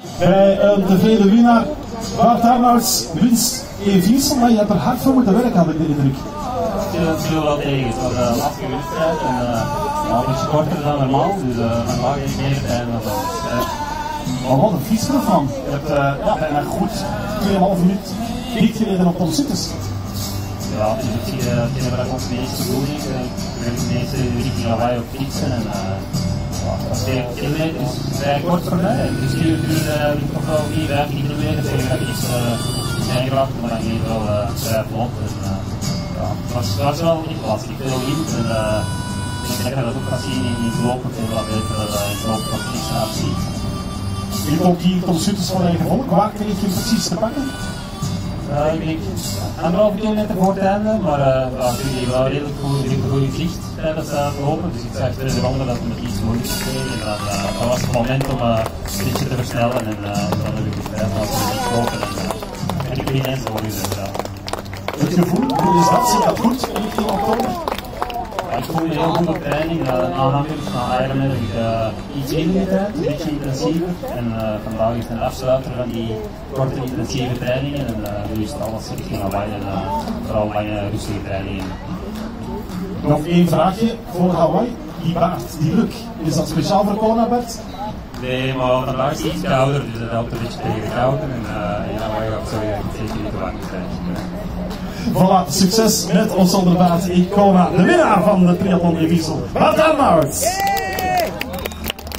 bij een tevreden winnaar. Bart Arnouds winst Wiesel, maar je hebt er hard voor moeten werken, had ik de indruk. Het viel wel tegen. Het was een lastige wedstrijd en een beetje korter dan normaal, dus normaal ging ik meer tijd dan de wedstrijd. Maar wat een fiets ervan. Je hebt bijna goed 2,5 minuut dicht gereden op Tom Sutters. Ja, dus ik zie dat ons de eerste bedoeling. We hebben de eerste richting Hawaii op fietsen en dat is 7 kilometer, dus het is vrij kort voor mij. Dus hier ligt nog wel 4-5 kilometer, tegen dat iets zijn gebracht, maar dan ging het wel vrij vlot. Het was wel niet lastig, veel wind en ik denk dat het ook kan zien in het lopen veel wat beter in het lopen van de fietsen. Je hebt ook hier Tom Sutters van eigen volk. Waar kreeg je hem precies te pakken? Ik denk 1,5 kilometer voor het einde, maar ik wel redelijk goede zicht tijdens het lopen. Dus ik zag de ronde dat het me iets moeilijk kreeg. En dat was het moment om een beetje te versnellen en dan heb ik de tijd niet lopen en ik ben ineens voorgezet. Het gevoel, hoe is dat? Zit dat goed in oktober? Ik voel me heel goed op training. Aanhangers naar Ironman heb ik iets minder tijd, een beetje intensiever. En vandaag is een afsluiter van die korte intensieve trainingen. En nu is het alles richting Hawaii en vooral lange rustige trainingen. Nog één vraagje voor Hawaii. Die baard, die look, is dat speciaal voor Kona, Bert? Nee, maar vandaag is het iets kouder, dus dat helpt een beetje tegen de koude. En in Hawaii gaat het zeker niet te warm zijn. Voilà, succes met of zonder baard in Kona. De winnaar van de triathlon in Wiesel, Bart Arnouds.